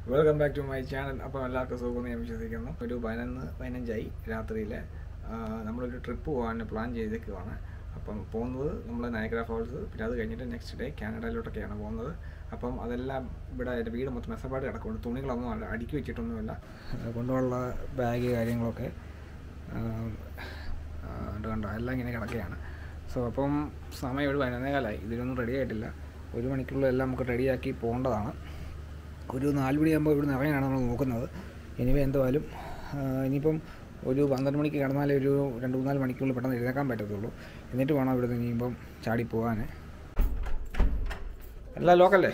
Welcome back to my channel. അപ്പോൾ എല്ലാവർക്കും സുഖമെന്ന് ഞാൻ വിശ്വസിക്കുന്നു. ഒരു 15 രാത്രിയിൽ നമ്മളൊരു ട്രിപ്പ് പോകാൻ പ്ലാൻ ചെയ്തേക്കുവാണ്. അപ്പം പോകുന്നത് നമ്മൾ നയഗ്ര ഫോൾസ്, പിന്നെ അത് കഴിഞ്ഞിട്ട് നെക്സ്റ്റ് ഡേ കാനഡയിലോട്ടൊക്കെയാണ് പോകുന്നത്. അപ്പം അതെല്ലാം ഇവിടെ എൻ്റെ വീട് മൊത്തം മെസ്സപ്പാട് കിടക്കുന്നുണ്ട്. തുണികളൊന്നും അടുക്കി വെച്ചിട്ടൊന്നുമില്ല. കൊണ്ടുപോകാനുള്ള ബാഗ് കാര്യങ്ങളൊക്കെ കണ്ടോ എല്ലാം ഇങ്ങനെ കിടക്കുകയാണ്. സോ അപ്പം സമയം ഒരു 11:15. ഇതിലൊന്നും റെഡി ആയിട്ടില്ല. 1 മണിക്കുള്ളിൽ എല്ലാം നമുക്ക് റെഡിയാക്കി പോകേണ്ടതാണ്. ഒരു 4 മണിയാകുമ്പോൾ ഇവിടെ നിന്ന് ഇറങ്ങാനാണ് നമ്മൾ നോക്കുന്നത്. എനിവേ എന്തായാലും ഇനിയിപ്പം ഒരു 12 മണിക്ക് കിടന്നാലേ ഒരു 2-3 മണിക്കുള്ളിൽ പെട്ടെന്ന് എഴുന്നേക്കാൻ പറ്റത്തുള്ളൂ. എന്നിട്ട് വേണം ഇവിടെ നിന്ന് ഇനിയിപ്പം ചാടി പോകാൻ. എല്ലാം ലോക്കല്ലേ?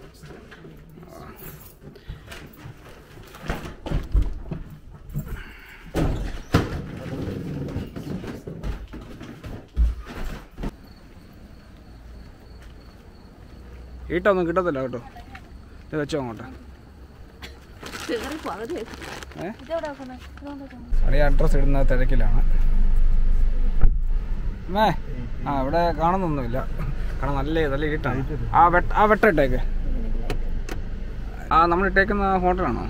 ഈട്ടൊന്നും കിട്ടത്തില്ല കേട്ടോ. ഇത് വെച്ചോ അങ്ങോട്ട്. അവിടെ അഡ്രസ്സ് ഇടുന്ന തിരക്കിലാണ്. ഇവിടെ കാണുന്നൊന്നുമില്ല. കാരണം നല്ല ഈട്ടാണ്. ആ വെട്ടയിട്ടേക്ക്. നമ്മൾ ഇട്ടേക്കുന്ന ഹോട്ടലാണോ?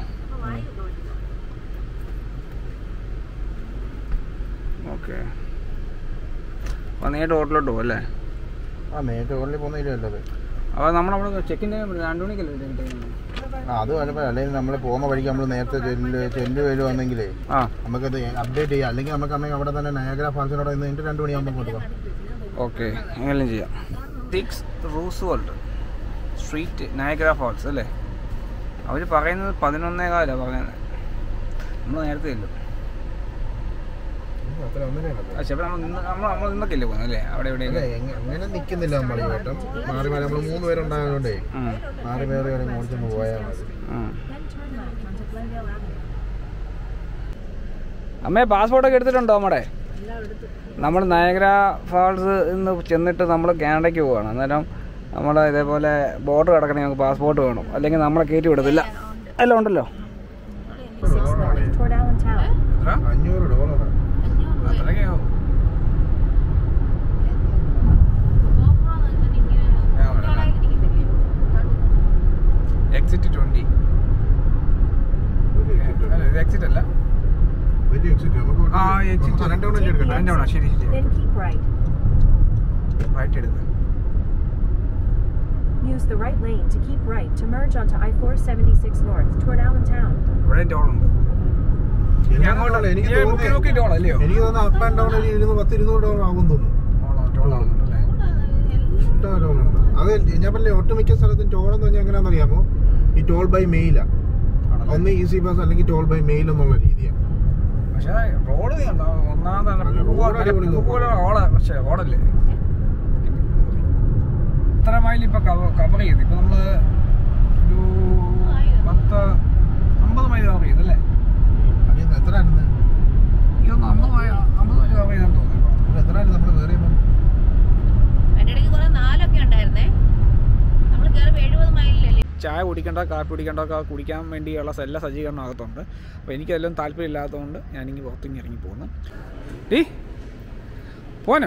ഓക്കെ. അപ്പോൾ നേരിട്ട് ഹോട്ടലിലോട്ട് പോകും അല്ലേ? നേരിട്ട് ഹോട്ടലിൽ പോകുന്നില്ലല്ലോ. അപ്പോൾ നമ്മളവിടെ ചെക്കിൻ്റെ 2 മണിക്കല്ലേ? അത് കുഴപ്പമില്ല. അല്ലെങ്കിൽ നമ്മൾ പോകുന്ന വഴിക്ക് നമ്മൾ നേരത്തെ ചെല്ല് വരുവാണെങ്കിലേ നമുക്കത് അപ്ഡേറ്റ് ചെയ്യാം. അല്ലെങ്കിൽ നമുക്കാണെങ്കിൽ അവിടെ തന്നെ നയഗ്ര ഫാൾസിനോട് ഇന്ന് 2 മണിയാകുമ്പോൾ കൊണ്ടുപോകാം. ഓക്കെ, എങ്ങനെയും ചെയ്യാം. 6 റൂസ്വെൽറ്റ് സ്ട്രീറ്റ് നയഗ്ര ഫാൾസ് അല്ലേ? അവർ പറയുന്നത് 11:15 പറയുന്നത്. നമ്മൾ നേരത്തെ ഇല്ല. നമ്മൾ നിന്നൊക്കെയല്ലേ പോകുന്നത് അല്ലേ? അവിടെ എങ്ങനെ നിൽക്കുന്നില്ല നമ്മൾ ഈ വട്ടം. മാറി മാറി നമ്മൾ 3 പേരുണ്ടായതുകൊണ്ടേ മാറി മാറി ഓടിച്ചൊന്ന് പോയാൽ മതി. അമ്മേ പാസ്പോർട്ടൊക്കെ എടുത്തിട്ടുണ്ടോ? നമ്മൾ നയഗ്ര ഫാൾസ് ഇന്ന് ചെന്നിട്ട് നമ്മൾ കാനഡയ്ക്ക് പോവുകയാണ്. അന്നേരം നമ്മൾ ഇതേപോലെ ബോർഡർ കിടക്കണമെങ്കിൽ നമുക്ക് പാസ്പോർട്ട് വേണം, അല്ലെങ്കിൽ നമ്മളെ കയറ്റി വിടത്തില്ല. എല്ലാം ഉണ്ടല്ലോ. $500 അത്രയ്ക്കാവും. എക്സിറ്റ് 20. ഇത് എക്സിറ്റ് അല്ല. ശരി റൈറ്റ് എടുക്കുക. Use the right lane to keep right to merge onto I-476 north toward Allentown. ഇവിടെ ടോളുണ്ട്. എനിക്ക് തോന്നുന്നു അപ്പ് ആൻഡ് ഡൗൺ $100-200 ആകും തോന്നുന്നു. ഇഷ്ടംണ്ട്. അത് ഞാൻ പറഞ്ഞില്ലേ, ഒട്ടുമിക്ക സ്ഥലത്തും ടോളെന്ന് പറഞ്ഞാൽ എങ്ങനെയാണെന്ന് അറിയാമോ? ഈ ടോൾ ബൈ മെയിലാ. ഒന്ന് ഈസി ബസ് അല്ലെങ്കിൽ ടോൾ ബൈ മെയിൽ എന്നുള്ള രീതിയാണ്. പക്ഷേ റോഡ് ഓടല്ലേ ഇത്ര മൈൽ ഇപ്പൊ കവർ ചെയ്ത്. ഇപ്പൊ നമ്മള് ഒരു 50 മൈൽ കവർ ചെയ്തല്ലേ? എത്ര ഇതൊന്ന് 50 മൈൽ കവർ ചെയ്തെന്ന് തോന്നുന്നു. എത്ര നമ്മൾ കയറിയപ്പോ ചായ കുടിക്കേണ്ട, കാപ്പി കുടിക്കേണ്ടതൊക്കെ കുടിക്കാൻ വേണ്ടിയുള്ള എല്ലാ സജ്ജീകരണം അകത്തുണ്ട്. അപ്പോൾ എനിക്കതെല്ലാം താല്പര്യം ഇല്ലാത്തതുകൊണ്ട് ഞാനിങ്ങനെ പുറത്തേക്ക് ഇറങ്ങി പോകുന്നു. പോനോ?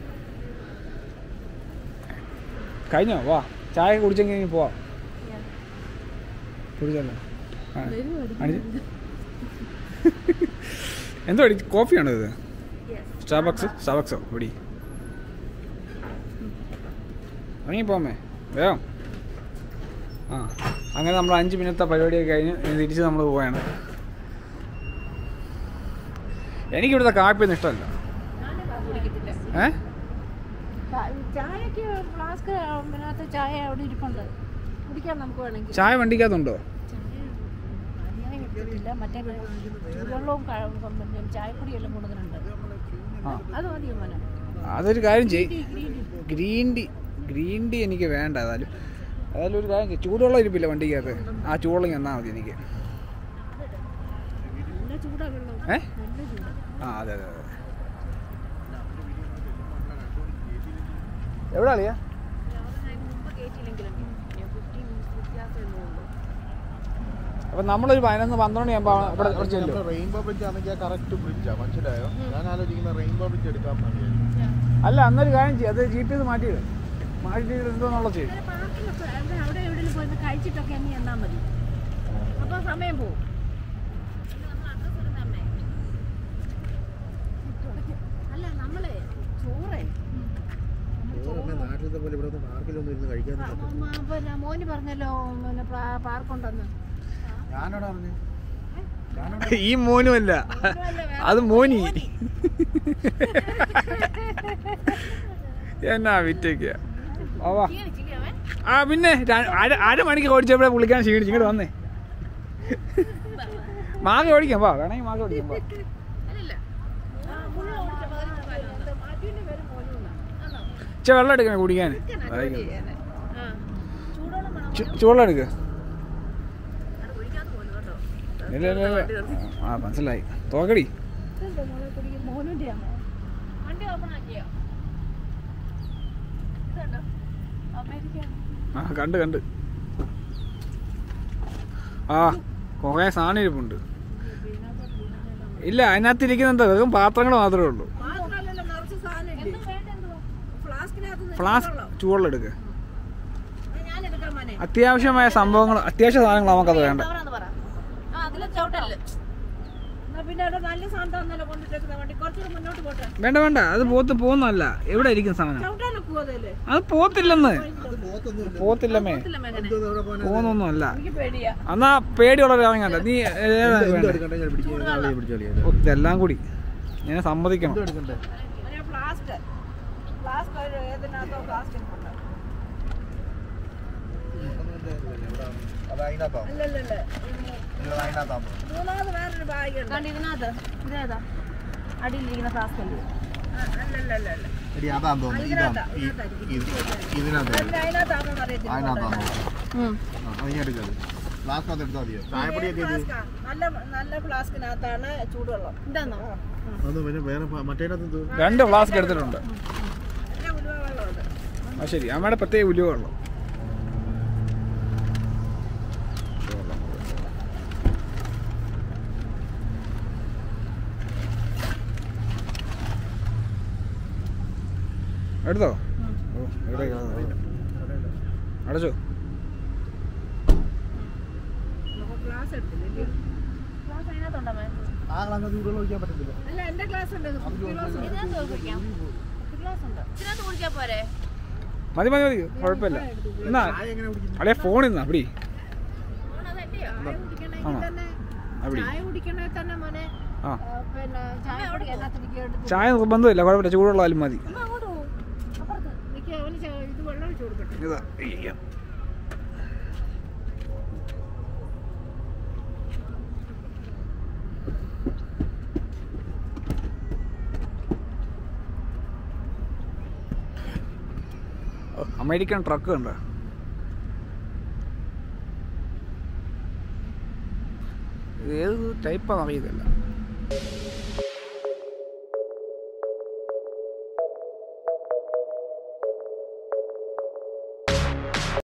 കഴിഞ്ഞോ? വാ, ചായ കുടിച്ചെങ്കിൽ ഇനി പോവാം. കുടിച്ചല്ലോ. എന്തോ കോഫിയാണോ ഇത്? സ്റ്റാർബക്സോ? ഇവിടെ ഇറങ്ങിപ്പോമേ വേഗം. അങ്ങനെ നമ്മൾ 5 മിനിറ്റത്തെ പരിപാടിയൊക്കെ കഴിഞ്ഞ് തിരിച്ച് നമ്മൾ പോവുകയാണ്. എനിക്കിവിടുത്തെ കാപ്പിയൊന്നും ഇഷ്ടമല്ല. ചായ വണ്ടിക്കകത്തുണ്ടോ? അതൊരു കാര്യം ചെയ്യും. ഗ്രീൻ ടീ എനിക്ക് വേണ്ട. ഏതായാലും ഒരു കാര്യം ചെയ്യും. ചൂടുവെള്ളം ഇരിപ്പില്ല വണ്ടിക്കകത്ത്. ആ ചൂടുവെള്ളം ചെന്നാൽ മതി എനിക്ക്. അതെ. എവിടെ ആളിയാ? അപ്പൊ നമ്മളൊരു 11-12 മണിയാകുമ്പോൾ റെയിൻബോ ബ്രിഡ്ജ് ആണെങ്കിൽ കറക്റ്റ് ബ്രിഡ്ജാ. മനസ്സിലായോ? ഞാൻ ആലോചിക്കുന്ന റെയിൻബോ ബ്രിഡ്ജ് എടുക്കാൻ മതി. അല്ല, അന്നൊരു കാര്യം ചെയ്യും. അത് GPS മാറ്റിയിടും. എന്തോന്നുള്ള ചെയ്യും. സമയം പോകും. അല്ല നമ്മളെ ചോറേ നാട്ടിലത്തെ പോലെ ഇവിടെ പാർക്കിലൊന്നും ഇരുന്ന് കഴിക്കാൻ പിന്നെ മോന് പറഞ്ഞല്ലോ പിന്നെ പാർക്കുണ്ടെന്ന്. ഞാനോട് പറഞ്ഞു ഈ മോനുമല്ല, അത് മോനി. എന്നാ വിറ്റേക്ക് ആ പിന്നെ അരമണിക്ക് ഓടിച്ചപ്പോഴേ പുള്ളിക്കാൻ ക്ഷീണിച്ചു. ഇങ്ങോട്ട് വന്നേ, മാങ്ങ ഓടിക്കാം. വാ, വേണമെങ്കിൽ മാങ്ങ ഓടിക്കാം. വാ, വെള്ളം എടുക്കണേ കുടിക്കാൻ. ചൂടുവെള്ളം എടുക്ക. ഇല്ല ആ മനസ്സിലായി. തോക്കടി. ആ കണ്ട് ആ കുറേ സാധനം ഇരിപ്പുണ്ട്. ഇല്ല, അതിനകത്തിരിക്കുന്ന വെറും പാത്രങ്ങൾ മാത്രമേ ഉള്ളൂ. ഫ്ലാസ്ക് ചൂടുവെള്ളം എടുക്കുക. അത്യാവശ്യമായ സംഭവങ്ങൾ, അത്യാവശ്യ സാധനങ്ങൾ നമുക്കത് വേണ്ട. വേണ്ട, അത് പോകുന്നല്ല. എവിടെ ഇരിക്കുന്ന സാധനം? അത് പോത്തില്ലെന്ന്. പോത്തില്ലമ്മേ, പോകുന്നൊന്നും അല്ല. എന്നാ പേടിയുള്ളവരാണെങ്കണ്ട. നീ ഇതെല്ലാം കൂടി ഞാൻ സമ്മതിക്കണം. അടിയിലിരിക്കുന്ന ഫ്ലാസ്ക് അല്ലേ? നല്ല ഫ്ലാസ്കിനകത്താണ് ചൂടുവെള്ളം. ഇതാണോ? രണ്ട് ഫ്ലാസ്ക് എടുത്തിട്ടുണ്ട്. ആ ശരി, അമ്മയുടെ പ്രത്യേക ഉലുവ വെള്ളം. എടുത്തോ? അടച്ചോ? മതി, കുഴപ്പമില്ല. എന്നാ അടേ ഫോൺ ഇന്നാ അപ്പടി. ചായ നിർബന്ധമില്ല, കുഴപ്പമില്ല. ചൂടുള്ളാലും മതി. അമേരിക്കൻ ട്രക്ക് ഉണ്ട്. ഏത് ടൈപ്പാണെന്ന് അറിയത്തില്ല.